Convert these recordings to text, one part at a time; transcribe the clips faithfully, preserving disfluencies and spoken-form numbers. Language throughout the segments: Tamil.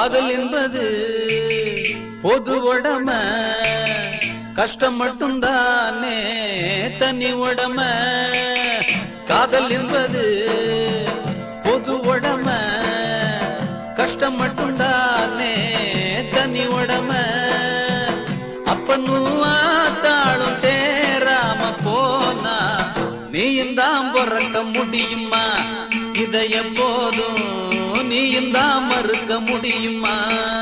காதல் என்பது பொது உடமை, கஷ்டம் மட்டும்தானே தனி உடமை. காதல் என்பது பொது உடமை, கஷ்டம் மட்டும்தானே தனி உடமை. அப்பனும் ஆத்தாளும் சேராம போனா நீயும் தான் பிறக்க முடியுமா? இதை எப்போதும் நீயும் தான் மறுக்க முடியுமா?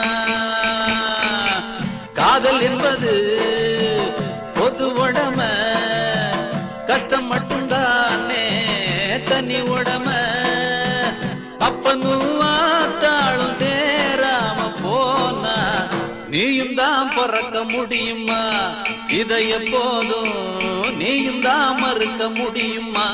காதல் என்பது பொது உடமை, கஷ்டம் மட்டும்தானே தனி உடமை. அப்பனும் ஆத்தாளும் சேராம போனா நீயும் தான் பிறக்க முடியுமா? இதை எப்போதும் நீயும் தான் மறுக்க முடியுமா?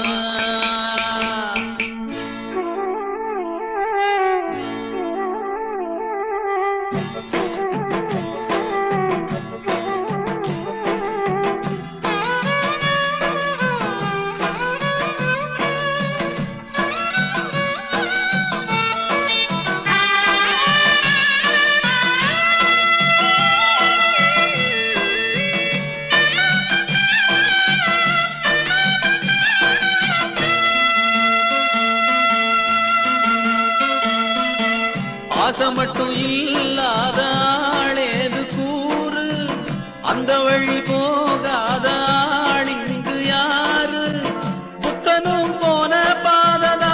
ஆசை மட்டும் இல்லாத ஆளேது கூறு, அந்த வழி போகாத ஆள் இங்கு யாரு? புத்தனும் போன பாததா,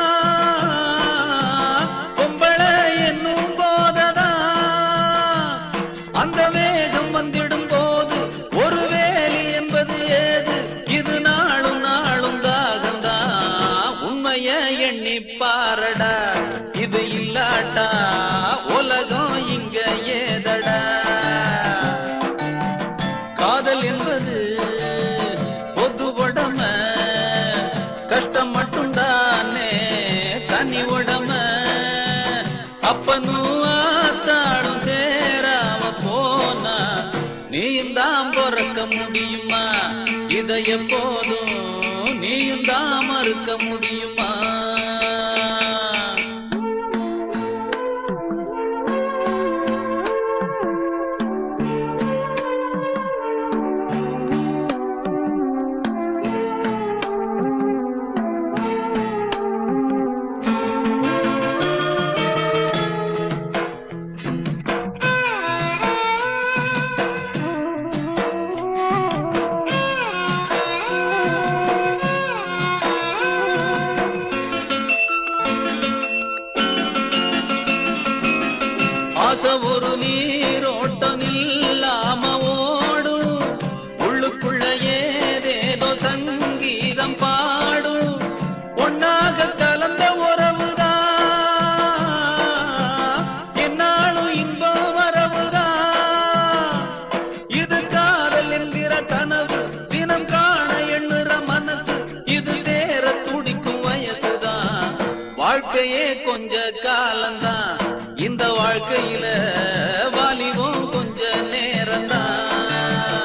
பொம்பளை என்னும் போததா. அந்த வேகம் வந்திடும் போது ஒரு வேலி என்பது ஏது? இது நாளும் நாளும் தாகந்தா, உண்மைய எண்ணி பாரடா. இது இல்லாட்டா உலகம் இங்க ஏதடா. காதல் என்பது பொது உடமை, கஷ்டம் மட்டும்தானே தனி உடமை. அப்பனும் ஆத்தாளும் சேராம போனா நீயும் தான் பிறக்க முடியுமா? இதை எப்போதும் நீயும் தான் மறுக்க முடியுமா? ஆசை ஒரு நீரோட்டம் இல்லாம ஓடும், உள்ளுக்குள்ள ஏதேதோ சங்கீதம் பாடும். ஒன்னாக கலந்த உறவுதான் என்னாலும் இன்பம் வரவுதான். இது காதல் என்கிற கனவு, தினம் காண எண்ணுற மனசு, இது சேர துடிக்கும் வயசுதான். வாழ்க்கையே கொஞ்ச காலம்தான், இந்த வாழ்க்கையில வாலிபம் கொஞ்ச நேரம்தான்.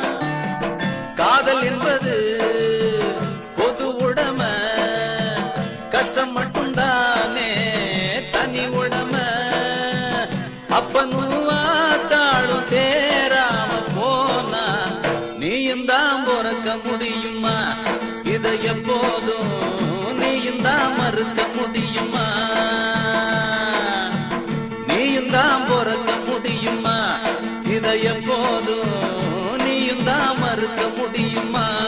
காதல் என்பது பொது உடமை, கஷ்டம் மட்டும்தானே தனி உடமை. அப்பனும் ஆத்தாளும் சேராம போனா நீயும் தான் பிறக்க முடியுமா? இதை எப்போதும் நீயும் தான் மறுக்க முடியுமா? நீயும் தான் பிறக்க முடியுமா? இதை எப்போதும் நீயும் தான் மறுக்க முடியுமா?